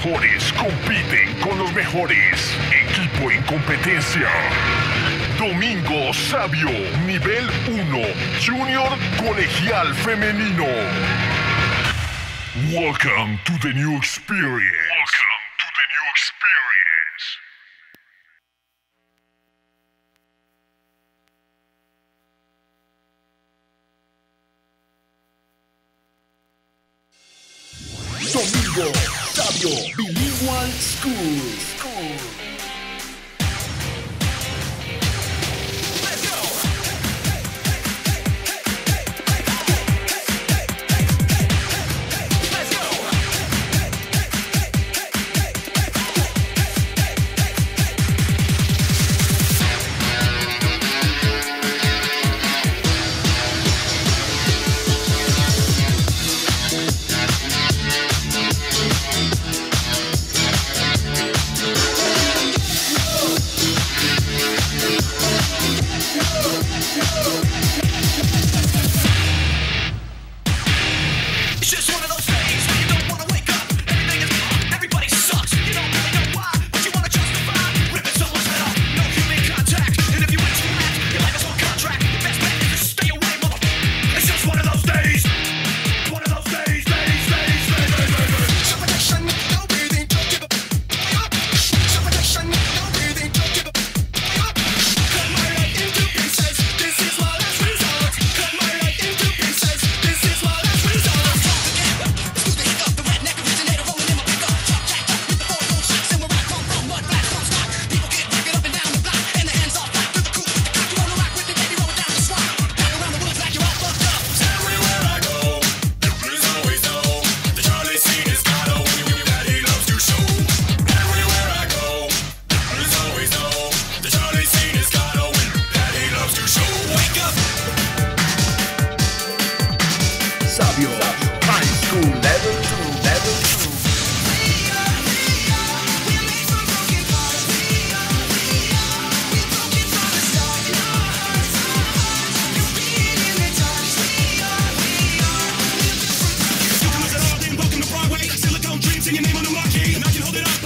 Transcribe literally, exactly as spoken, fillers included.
mejores compiten con los mejores. Equipo en competencia. Domingo, Savio, nivel uno, Junior Colegial Femenino. Welcome to the new experience. Welcome to the new experience. Domingo, Savio, Bilingual School. School. Savio, High School Level two, Level two. Silicone dreams and your name on the marquee, and I can hold it up.